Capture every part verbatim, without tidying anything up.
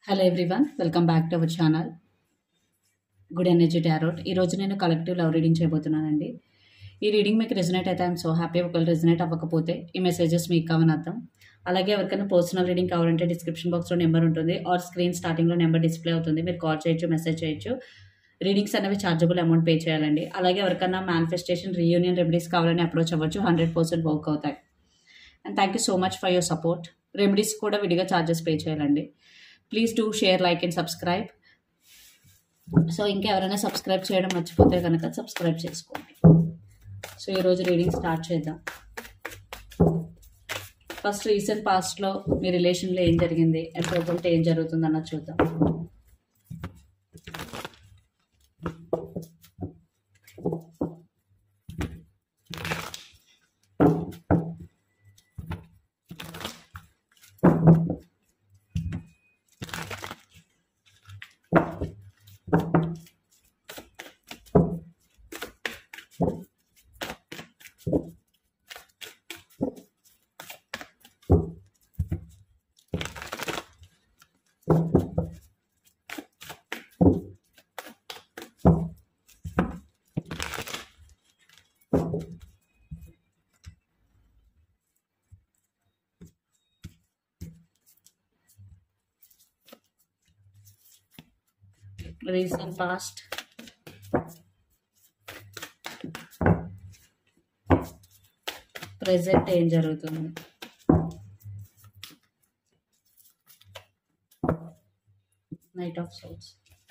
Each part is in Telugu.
Hello everyone, welcome back to our channel good energy tarot. ఈరోజు నేను కలెక్టివ్ లవ్ రీడింగ్ చేయబోతున్నానండి. ఈ రీడింగ్ మీకు రెజనేట్ అయితే ఐఎమ్ సో హ్యాపీ. ఒకవేళ రెజనేట్ అవ్వకపోతే ఈ మెసేజెస్ మీకు కావని అర్థం. అలాగే ఎవరికైనా పర్సనల్ రీడింగ్ కావాలంటే డిస్క్రిప్షన్ బాక్స్లో నెంబర్ ఉంటుంది, ఆర్ స్క్రీన్ స్టార్టింగ్లో నెంబర్ డిస్ప్లే అవుతుంది. మీరు కాల్ చేయొచ్చు, మెసేజ్ చేయొచ్చు. రీడింగ్స్ అనేవి ఛార్జబుల్ అమౌంట్ పే చేయాలండి. అలాగే ఎవరికైనా మేనిఫెస్టేషన్ రీయూనియన్ రెమెడీస్ కావాలని అప్రోచ్ అవ్వచ్చు, హండ్రెడ్ పర్సెంట్ వర్క్ అవుతాయి. And thank you so much for your support. Remedies కూడా విడిగా ఛార్జెస్ పే చేయాలండి. Please do share, like and subscribe. So ఇంకా ఎవరైనా సబ్స్క్రైబ్ చేయడం మర్చిపోతే కనుక సబ్స్క్రైబ్ చేసుకోండి. సో ఈరోజు రీడింగ్ స్టార్ట్ చేద్దాం. ఫస్ట్ రీసెంట్ పాస్ట్లో మీ రిలేషన్లో ఏం జరిగింది అండ్ ప్రజెంట్ ఏం జరుగుతుంది అన్నది చూద్దాం. రీసెంట్ పాస్ట్, ప్రెజెంట్ ఏం జరుగుతుంది, నైట్ ఆఫ్ సోల్స్.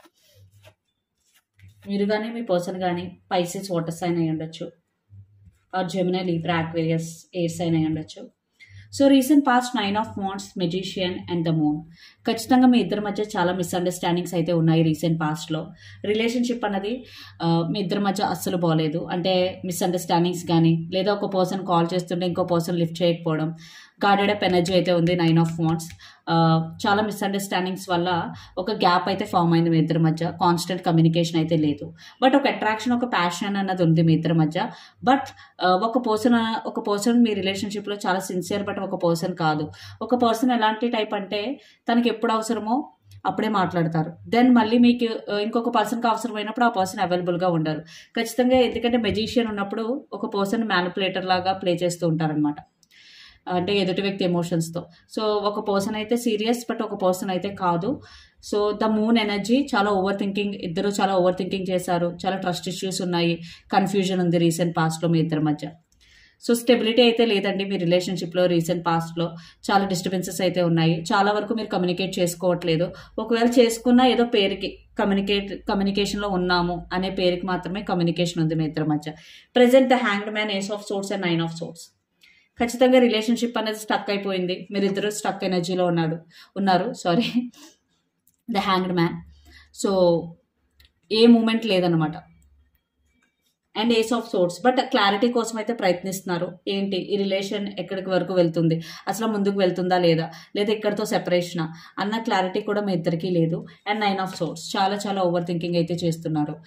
మీరు కానీ మీ పర్సన్ కానీ పైసెస్ వాటర్ సైన్ అయి ఉండొచ్చు, or Gemini, Libra, Aquarius air sign అయి ఉండొచ్చు. So recent past nine of wands, magician and the moon. ఖచ్చితంగా మీ ఇద్దరి మధ్య చాలా మిస్అండర్స్టాండింగ్స్ అయితే ఉన్నాయి రీసెంట్ పాస్ట్లో. రిలేషన్షిప్ అన్నది మీ ఇద్దరి మధ్య అస్సలు బాగలేదు. అంటే మిస్అండర్స్టాండింగ్స్ కానీ, లేదా ఒక పర్సన్ కాల్ చేస్తుంటే ఇంకో పర్సన్ లిఫ్ట్ చేయకపోవడం, గార్డెడ్ అప్ ఎనర్జీ అయితే ఉంది నైన్ ఆఫ్ వాండ్స్. చాలా మిస్అండర్స్టాండింగ్స్ వల్ల ఒక గ్యాప్ అయితే ఫామ్ అయింది మీ ఇద్దరి మధ్య. కాన్స్టెంట్ కమ్యూనికేషన్ అయితే లేదు, బట్ ఒక అట్రాక్షన్, ఒక ప్యాషన్ అన్నది ఉంది మీ ఇద్దరి మధ్య. బట్ ఒక పర్సన్ ఒక పర్సన్ మీ రిలేషన్షిప్లో చాలా సిన్సియర్, బట్ ఒక పర్సన్ కాదు. ఒక పర్సన్ ఎలాంటి టైప్ అంటే తనకి ఎప్పుడు అవసరమో అప్పుడే మాట్లాడతారు. దెన్ మళ్ళీ మీకు ఇంకొక పర్సన్కి అవసరమైనప్పుడు ఆ పర్సన్ అవైలబుల్గా ఉండరు ఖచ్చితంగా. ఎందుకంటే మెజిషియన్ ఉన్నప్పుడు ఒక పర్సన్ మ్యానిపులేటర్ లాగా ప్లే చేస్తూ ఉంటారనమాట, అంటే ఎదుటి వ్యక్తి ఎమోషన్స్తో. సో ఒక పర్సన్ అయితే సీరియస్, బట్ ఒక పర్సన్ అయితే కాదు. సో ద మూన్ ఎనర్జీ, చాలా ఓవర్ థింకింగ్, ఇద్దరు చాలా ఓవర్ థింకింగ్ చేశారు. చాలా ట్రస్ట్ ఇష్యూస్ ఉన్నాయి, కన్ఫ్యూజన్ ఉంది రీసెంట్ పాస్ట్లో మీ ఇద్దరి మధ్య. సో స్టెబిలిటీ అయితే లేదండి మీ రిలేషన్షిప్లో. రీసెంట్ పాస్ట్లో చాలా డిస్టర్బెన్సెస్ అయితే ఉన్నాయి. చాలా వరకు మీరు కమ్యూనికేట్ చేసుకోవట్లేదు. ఒకవేళ చేసుకున్నా ఏదో పేరుకి కమ్యూనికేట్ కమ్యూనికేషన్లో ఉన్నాము అనే పేరుకి మాత్రమే కమ్యూనికేషన్ ఉంది మీ ఇద్దరి మధ్య. Present the hanged man, ace of swords and nine of swords. ఖచ్చితంగా రిలేషన్షిప్ అనేది స్టక్ అయిపోయింది. మీరిద్దరూ స్టక్ ఎనర్జీలో ఉన్నాడు ఉన్నారు sorry the hanged man. So a moment లేదనమాట. And ace of swords, but clarity కోసం అయితే ప్రయత్నిస్తున్నారు. ఏంటి ఈ రిలేషన్ ఎక్కడికి వరకు వెళ్తుంది, అసలు ముందుకు వెళ్తుందా లేదా, లేదా ఇక్కడితో సెపరేషనా అన్న క్లారిటీ కూడా మీ ఇద్దరికీ లేదు. అండ్ నైన్ ఆఫ్ సోర్స్, చాలా చాలా ఓవర్ థింకింగ్ అయితే చేస్తున్నారు.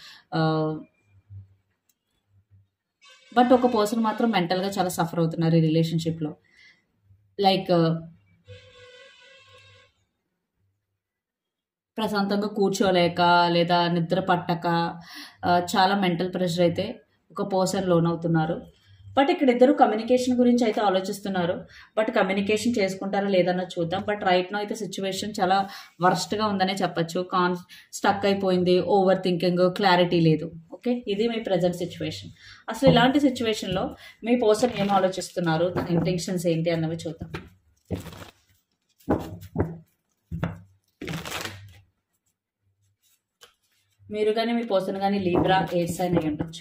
బట్ ఒక పర్సన్ మాత్రం మెంటల్గా చాలా సఫర్ అవుతున్నారు ఈ రిలేషన్షిప్లో. లైక్ ప్రశాంతంగా కూర్చోలేక, లేదా నిద్ర పట్టక, చాలా మెంటల్ ప్రెషర్ అయితే ఒక పర్సన్ లోన్ అవుతున్నారు. బట్ ఇక్కడ ఇద్దరు కమ్యూనికేషన్ గురించి అయితే ఆలోచిస్తున్నారు. బట్ కమ్యూనికేషన్ చేసుకుంటారా లేదన్న చూద్దాం. బట్ రైట్ నో అయితే సిచ్యువేషన్ చాలా వర్స్ట్గా ఉందనే చెప్పచ్చు. కాన్ స్టక్ అయిపోయింది, ఓవర్ థింకింగ్, క్లారిటీ లేదు. ఓకే, ఇది మీ ప్రజెంట్ సిచ్యువేషన్. అసలు ఇలాంటి సిచ్యువేషన్లో మీ పర్సన్ ఏం ఆలోచిస్తున్నారు, తన ఇంటెన్షన్స్ ఏంటి అన్నవి చూద్దాం. మీరు కానీ మీ పర్సన్ కానీ లిబ్రా, ఎయిర్ సైన్ అయి ఉండొచ్చు.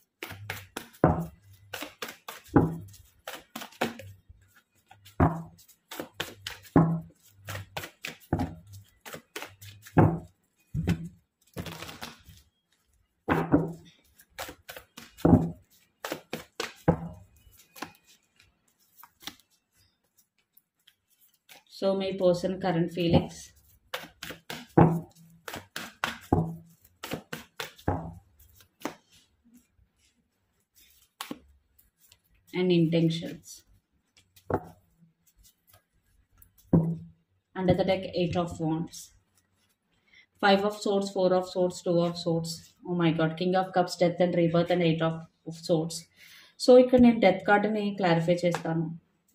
సో మీ person current feelings, and intentions. Under the deck, Eight of Wands. Five of swords, four of swords, two of swords. Oh my God, king of cups, death and rebirth and eight of swords. So ఇక్కడ నేను డెత్ కార్డుని క్లారిఫై చేస్తాను.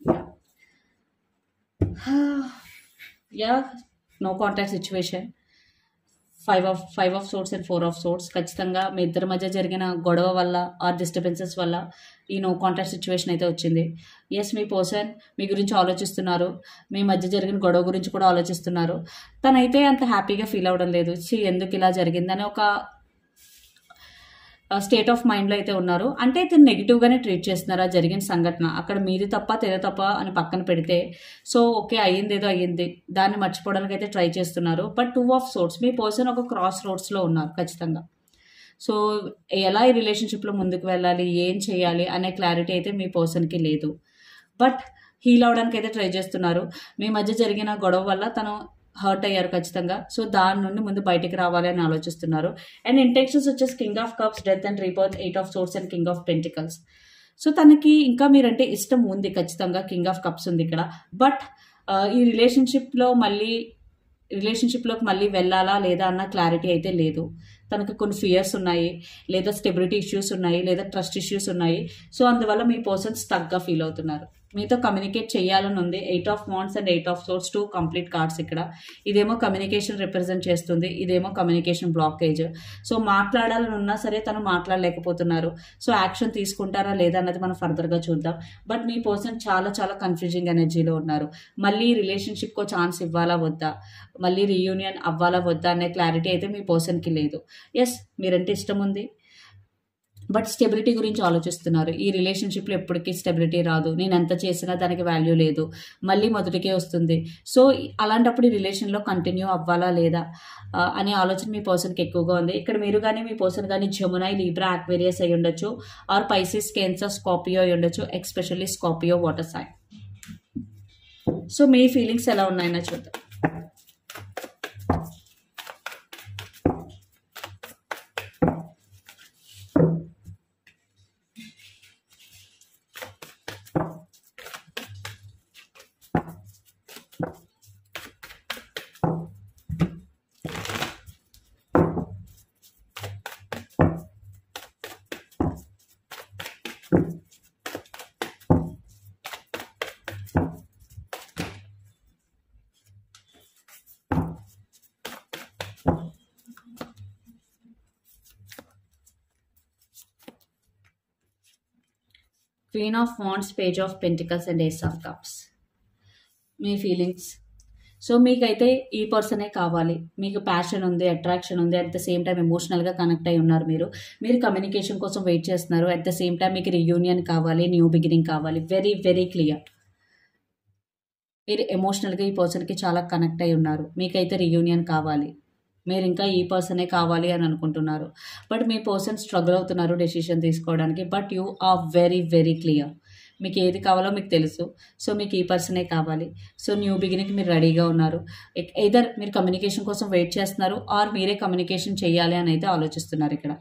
Yeah no contact situation. Five of five of swords and four of swords. ఖచ్చితంగా మీ ఇద్దరి మధ్య జరిగిన గొడవ వల్ల ఆర్ డిస్టర్బెన్సెస్ వల్ల ఈ నో కాంటాక్ట్ సిచ్యువేషన్ అయితే వచ్చింది. ఎస్, మీ పర్సన్ మీ గురించి ఆలోచిస్తున్నారు, మీ మధ్య జరిగిన గొడవ గురించి కూడా ఆలోచిస్తున్నారు. తనైతే అంత హ్యాపీగా ఫీల్ అవ్వడం లేదు. చి ఎందుకు ఇలా జరిగిందని ఒక స్టేట్ ఆఫ్ మైండ్లో అయితే ఉన్నారు. అంటే ఇతను నెగిటివ్గానే ట్రీట్ చేస్తున్నారు ఆ జరిగిన సంఘటన. అక్కడ మీది తప్ప తెర తప్ప అని పక్కన పెడితే, సో ఓకే అయ్యింది ఏదో అయ్యింది, దాన్ని మర్చిపోవడానికి అయితే ట్రై చేస్తున్నారు. బట్ టూ ఆఫ్ సోర్స్, మీ పర్సన్ ఒక క్రాస్ రోడ్స్లో ఉన్నారు ఖచ్చితంగా. సో ఎలా ఈ రిలేషన్షిప్లో ముందుకు వెళ్ళాలి, ఏం చేయాలి అనే క్లారిటీ అయితే మీ పర్సన్కి లేదు. బట్ హీల్ అవడానికి అయితే ట్రై చేస్తున్నారు. మీ మధ్య జరిగిన గొడవ వల్ల తను హర్ట్ అయ్యారు ఖచ్చితంగా. సో దాని నుండి ముందు బయటికి రావాలి అని ఆలోచిస్తున్నారు. అండ్ ఇంటెన్షన్స్ వచ్చేసి king of cups, death and rebirth, eight of swords and king of pentacles. So తనకి ఇంకా మీరంటే ఇష్టం ఉంది ఖచ్చితంగా. కింగ్ ఆఫ్ కప్స్ ఉంది ఇక్కడ. బట్ ఈ రిలేషన్షిప్లో మళ్ళీ రిలేషన్షిప్లోకి మళ్ళీ వెళ్ళాలా లేదా అన్న క్లారిటీ అయితే లేదు. తనకు కొన్ని ఫియర్స్ ఉన్నాయి, లేదా స్టెబిలిటీ ఇష్యూస్ ఉన్నాయి, లేదా ట్రస్ట్ ఇష్యూస్ ఉన్నాయి. సో అందువల్ల మీ పర్సన్ స్టక్గా ఫీల్ అవుతున్నారు. మీతో కమ్యూనికేట్ చేయాలని ఉంది. Eight of wands and eight of swords, two complete cards ఇక్కడ. ఇదేమో కమ్యూనికేషన్ రిప్రజెంట్ చేస్తుంది, ఇదేమో కమ్యూనికేషన్ బ్లాకేజ్. సో మాట్లాడాలని ఉన్నా సరే తను మాట్లాడలేకపోతున్నారు. సో యాక్షన్ తీసుకుంటారా లేదా అన్నది మనం ఫర్దర్గా చూద్దాం. బట్ మీ పర్సన్ చాలా చాలా కన్ఫ్యూజింగ్ ఎనర్జీలో ఉన్నారు. మళ్ళీ రిలేషన్షిప్కో ఛాన్స్ ఇవ్వాలా వద్దా, మళ్ళీ రీయూనియన్ అవ్వాలా వద్దా అనే క్లారిటీ అయితే మీ పర్సన్కి లేదు. ఎస్, మీరంటే ఇష్టం ఉంది, బట్ స్టెబిలిటీ గురించి ఆలోచిస్తున్నారు. ఈ రిలేషన్షిప్లో ఎప్పటికీ స్టెబిలిటీ రాదు, నేను ఎంత చేసినా దానికి వాల్యూ లేదు, మళ్ళీ మొదటికే వస్తుంది. సో అలాంటప్పుడు ఈ రిలేషన్లో కంటిన్యూ అవ్వాలా లేదా అనే ఆలోచన మీ పర్సన్కి ఎక్కువగా ఉంది. ఇక్కడ మీరు కానీ మీ పర్సన్ కానీ జెమినీ, లిబ్రా, అక్వేరియస్ అయి ఉండొచ్చు, ఆర్ పైసిస్, కేన్సర్, స్కార్పియో అయి ఉండొచ్చు, especially Scorpio water sign. So మీ ఫీలింగ్స్ ఎలా ఉన్నాయన్నా చూద్దాం. Queen of Wands, Page of Pentacles and Ace of Cups. మీ ఫీలింగ్స్. సో మీకైతే ఈ పర్సనే కావాలి. మీకు ప్యాషన్ ఉంది, అట్రాక్షన్ ఉంది, అట్ ద సేమ్ టైం ఎమోషనల్గా కనెక్ట్ అయి ఉన్నారు. మీరు మీరు కమ్యూనికేషన్ కోసం వెయిట్ చేస్తున్నారు. అట్ ద సేమ్ టైం మీకు రియూనియన్ కావాలి, న్యూ బిగినింగ్ కావాలి. Very very clear. మీరు ఎమోషనల్గా ఈ పర్సన్కి చాలా కనెక్ట్ అయి ఉన్నారు. మీకైతే రియూనియన్ కావాలి, మీరు ఇంకా ఈ పర్సనే కావాలి అని అనుకుంటున్నారు. బట్ మీ పర్సన్ స్ట్రగుల్ అవుతున్నారు డెసిషన్ తీసుకోవడానికి. But you are very very clear. మీకు ఏది కావాలో మీకు తెలుసు. సో మీకు ఈ పర్సనే కావాలి. సో న్యూ బిగినింగ్కి మీరు రెడీగా ఉన్నారు. ఎయిదర్ మీరు కమ్యూనికేషన్ కోసం వెయిట్ చేస్తున్నారు, ఆర్ మీరే కమ్యూనికేషన్ చేయాలి అని అయితే ఆలోచిస్తున్నారు ఇక్కడ.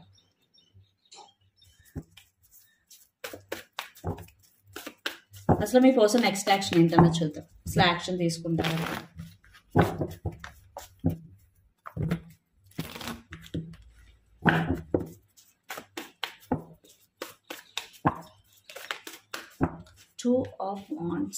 అసలు మీ పర్సన్ నెక్స్ట్ యాక్షన్ ఏంటన్నా చూద్దాం. అసలు యాక్షన్ తీసుకుంటారా? Two of Wands,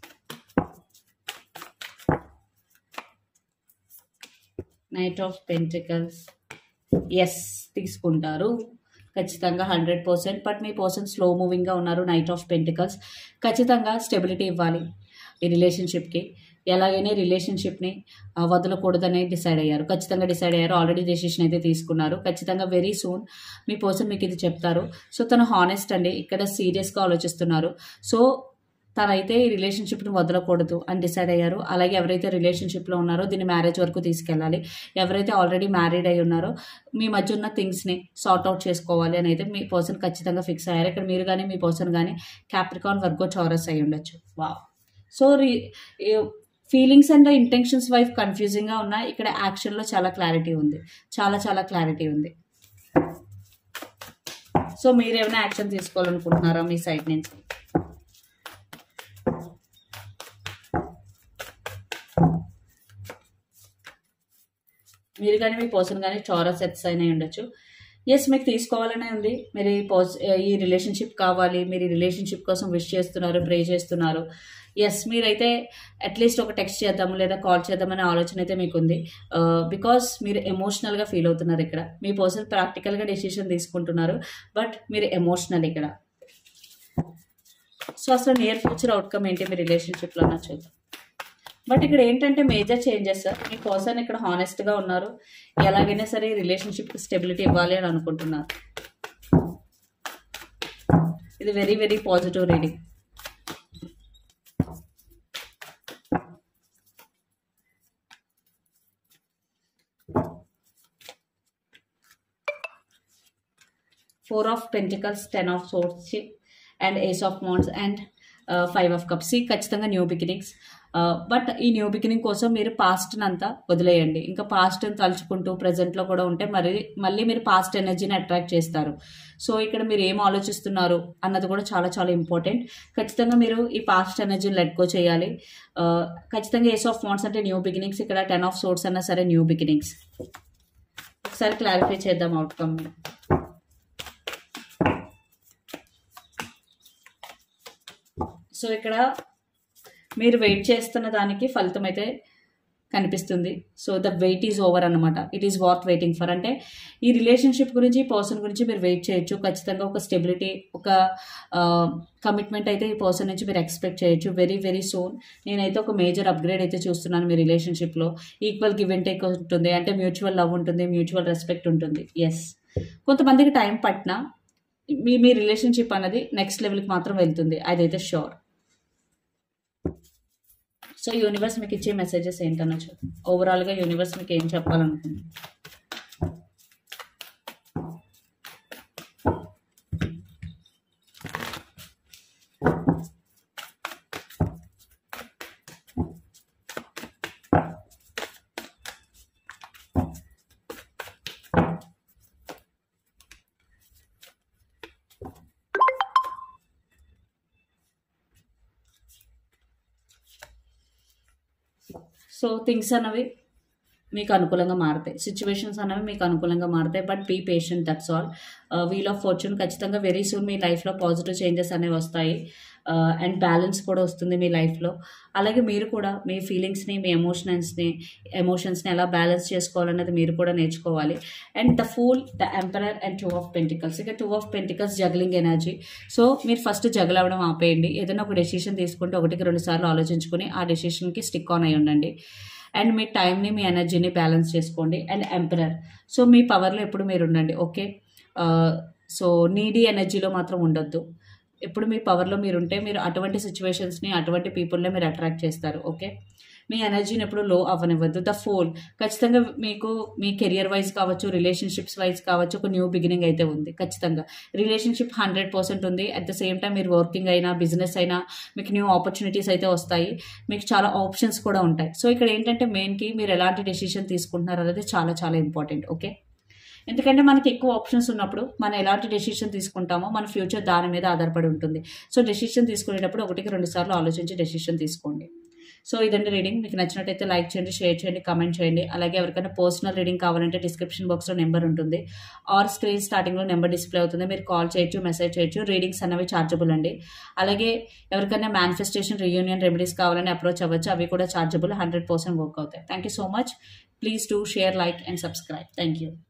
Knight of Pentacles. Yes, తీసుకుంటారు ఖచ్చితంగా హండ్రెడ్ పర్సెంట్. బట్ మీ పర్సన్ స్లో మూవింగ్గా ఉన్నారు. Knight of pentacles. ఖచ్చితంగా స్టెబిలిటీ ఇవ్వాలి ఈ రిలేషన్షిప్కి. ఎలాగైనా రిలేషన్షిప్ని వదలకూడదని డిసైడ్ అయ్యారు. ఖచ్చితంగా డిసైడ్ అయ్యారు. ఆల్రెడీ డెసిషన్ అయితే తీసుకున్నారు. ఖచ్చితంగా వెరీ సూన్ మీ పర్సన్ మీకు ఇది చెప్తారు. సో తను హానెస్ట్ అండి, ఇక్కడ సీరియస్గా ఆలోచిస్తున్నారు. సో తనైతే ఈ రిలేషన్షిప్ని వదలకూడదు అని డిసైడ్ అయ్యారు. అలాగే ఎవరైతే రిలేషన్షిప్లో ఉన్నారో దీన్ని మ్యారేజ్ వరకు తీసుకెళ్ళాలి. ఎవరైతే ఆల్రెడీ మ్యారీడ్ అయి ఉన్నారో మీ మధ్య ఉన్న థింగ్స్ని సార్ట్ అవుట్ చేసుకోవాలి అని అయితే మీ పర్సన్ ఖచ్చితంగా ఫిక్స్ అయ్యారు. ఇక్కడ మీరు కానీ మీ పర్సన్ కానీ క్యాప్రికాన్, వర్గో, చౌరస్ అయి ఉండొచ్చు. వావ్. సో రీ ఫీలింగ్స్ అండ్ ఇంటెన్షన్స్ వైఫ్ కన్ఫ్యూజింగ్గా ఉన్నాయి. ఇక్కడ యాక్షన్లో చాలా క్లారిటీ ఉంది, చాలా చాలా క్లారిటీ ఉంది. సో మీరు ఏమైనా యాక్షన్ తీసుకోవాలనుకుంటున్నారా మీ సైడ్ నుంచి? మీరు కానీ మీ పర్సన్ కానీ చారస్ ఎర్త్ సైన్ అయి ఉండొచ్చు. ఎస్, మీకు తీసుకోవాలనే ఉంది. మీరు ఈ పాజ్ ఈ రిలేషన్షిప్ కావాలి, మీరు ఈ రిలేషన్షిప్ కోసం విష్ చేస్తున్నారు, ప్రే చేస్తున్నారు. ఎస్, మీరైతే అట్లీస్ట్ ఒక టెక్స్ట్ చేద్దాము లేదా కాల్ చేద్దామనే ఆలోచన అయితే మీకు ఉంది. బికాస్ మీరు ఎమోషనల్గా ఫీల్ అవుతున్నారు ఇక్కడ. మీ పర్సన్ ప్రాక్టికల్గా డెసిషన్ తీసుకుంటున్నారు, బట్ మీరు ఎమోషనల్ ఇక్కడ. సో అసలు నియర్ ఫ్యూచర్ అవుట్కమ్ ఏంటి మీ రిలేషన్షిప్లో అన్న చూద్దాం. బట్ ఇక్కడ ఏంటంటే మేజర్ చేంజెస్. మీ పర్సన్ ఇక్కడ హానెస్ట్గా ఉన్నారు, ఎలాగైనా సరే రిలేషన్షిప్కి స్టెబిలిటీ ఇవ్వాలి అని అనుకుంటున్నారు. ఇది very very positive reading. Four of pentacles, ten of swords and ace of wands and five of cups. ఖచ్చితంగా న్యూ బిగినింగ్స్. బట్ ఈ న్యూ బిగినింగ్ కోసం మీరు పాస్ట్ని అంతా వదిలేయండి. ఇంకా పాస్ట్ని తలుచుకుంటూ ప్రజెంట్లో కూడా ఉంటే మరి మళ్ళీ మీరు పాస్ట్ ఎనర్జీని అట్రాక్ట్ చేస్తారు. సో ఇక్కడ మీరు ఏం ఆలోచిస్తున్నారు అన్నది కూడా చాలా చాలా ఇంపార్టెంట్. ఖచ్చితంగా మీరు ఈ పాస్ట్ ఎనర్జీని లెట్ గో చేయాలి. ఖచ్చితంగా ఏస్ ఆఫ్ వాండ్స్ అంటే న్యూ బిగినింగ్స్, ఇక్కడ టెన్ ఆఫ్ సోర్స్ అన్నా సరే న్యూ బిగినింగ్స్. ఒకసారి క్లారిఫై చేద్దాం అవుట్కమ్. సో ఇక్కడ మీరు వెయిట్ చేస్తున్న దానికి ఫలితం అయితే కనిపిస్తుంది. So the wait is over అనమాట. It is what waiting for. అంటే ఈ రిలేషన్షిప్ గురించి, పర్సన్ గురించి మీరు వెయిట్ చేయొచ్చు. ఖచ్చితంగా ఒక స్టెబిలిటీ, ఒక కమిట్మెంట్ అయితే ఈ పర్సన్ నుంచి మీరు ఎక్స్పెక్ట్ చేయొచ్చు వెరీ వెరీ సూన్. నేనైతే ఒక మేజర్ అప్గ్రేడ్ అయితే చూస్తున్నాను మీ రిలేషన్షిప్లో. ఈక్వల్ గివ్ అండ్ టేక్ ఉంటుంది, అంటే మ్యూచువల్ లవ్ ఉంటుంది, మ్యూచువల్ రెస్పెక్ట్ ఉంటుంది. ఎస్, కొంతమందికి టైం పట్టినా మీ మీ రిలేషన్షిప్ అనేది నెక్స్ట్ లెవెల్కి మాత్రం వెళ్తుంది, అదైతే షూర్. సో యూనివర్స్ మీకు ఇచ్చే మెసేజెస్ ఏంటనొచ్చు. ఓవరాల్గా యూనివర్స్ మీకు ఏం చెప్పాలనుకుంటుంది. సో థింగ్స్ అనేవి మీకు అనుకూలంగా మారుతాయి, సిచ్యువేషన్స్ అనేవి మీకు అనుకూలంగా మారుతాయి. But be patient, that's all. Wheel of fortune ఖచ్చితంగా వెరీ సూన్ మీ లైఫ్లో పాజిటివ్ చేంజెస్ అనేవి వస్తాయి. అండ్ బ్యాలెన్స్ కూడా వస్తుంది మీ లైఫ్లో. అలాగే మీరు కూడా మీ ఫీలింగ్స్ని, మీ ఎమోషన్స్ని ఎమోషన్స్ని ఎలా బ్యాలెన్స్ చేసుకోవాలనేది మీరు కూడా నేర్చుకోవాలి. And the fool, the emperor and two of pentacles. ఇక two of pentacles juggling energy. So మీరు ఫస్ట్ జగల్ అవ్వడం ఆపేయండి. ఏదైనా ఒక డెసిషన్ తీసుకుంటే ఒకటికి రెండు సార్లు ఆలోచించుకొని ఆ డెసిషన్కి స్టిక్ ఆన్ అయి ఉండండి. అండ్ మీ టైంని, మీ ఎనర్జీని బ్యాలెన్స్ చేసుకోండి. And emperor. సో మీ పవర్లో ఎప్పుడు మీరు ఉండండి, ఓకే. సో నీడీ ఎనర్జీలో మాత్రం ఉండొద్దు. ఎప్పుడు మీ పవర్లో మీరు ఉంటే మీరు అటువంటి సిచ్యువేషన్స్ని, అటువంటి పీపుల్ని మీరు అట్రాక్ట్ చేస్తారు, ఓకే. మీ ఎనర్జీని ఎప్పుడు లో అవ్వనివ్వద్దు. The fool. ఖచ్చితంగా మీకు మీ కెరియర్ వైజ్ కావచ్చు, రిలేషన్షిప్స్ వైజ్ కావచ్చు, ఒక న్యూ బిగినింగ్ అయితే ఉంది. ఖచ్చితంగా రిలేషన్షిప్ హండ్రెడ్ పర్సెంట్ ఉంది. అట్ ద సేమ్ టైం మీరు వర్కింగ్ అయినా, బిజినెస్ అయినా మీకు న్యూ ఆపర్చునిటీస్ అయితే వస్తాయి. మీకు చాలా ఆప్షన్స్ కూడా ఉంటాయి. సో ఇక్కడ ఏంటంటే మెయిన్కి మీరు ఎలాంటి డెసిషన్ తీసుకుంటున్నారు అనేది చాలా చాలా ఇంపార్టెంట్, ఓకే. ఎందుకంటే మనకి ఎక్కువ ఆప్షన్స్ ఉన్నప్పుడు మనం ఎలాంటి డెసిషన్ తీసుకుంటామో మన ఫ్యూచర్ దాని మీద ఆధారపడి ఉంటుంది. సో డెసిషన్ తీసుకునేటప్పుడు ఒకటికి రెండు సార్లు ఆలోచించి డెసిషన్ తీసుకోండి. సో ఇదండి రీడింగ్. మీకు నచ్చినట్టయితే లైక్ చేయండి, షేర్ చేయండి, కమెంట్ చేయండి. అలాగే ఎవరికైనా పర్సనల్ రీడింగ్ కావాలంటే డిస్క్రిప్షన్ బాక్స్లో నెంబర్ ఉంటుంది, ఆర్ స్క్రీన్ స్టార్టింగ్లో నెంబర్ డిస్ప్లే అవుతుంది. మీరు కాల్ చేయొచ్చు, మెసేజ్ చేయొచ్చు. రీడింగ్స్ అనేవి ఛార్జబుల్ అండి. అలాగే ఎవరికైనా మేనిఫెస్టేషన్, రియూనియన్ రెమెడీస్ కావాలని అప్రోచ్ అవ్వచ్చు. అవి కూడా ఛార్జబుల్, హండ్రెడ్ పర్సెంట్ వర్క్ అవుతాయి. Thank you so much. Please do share, like and subscribe. Thank you.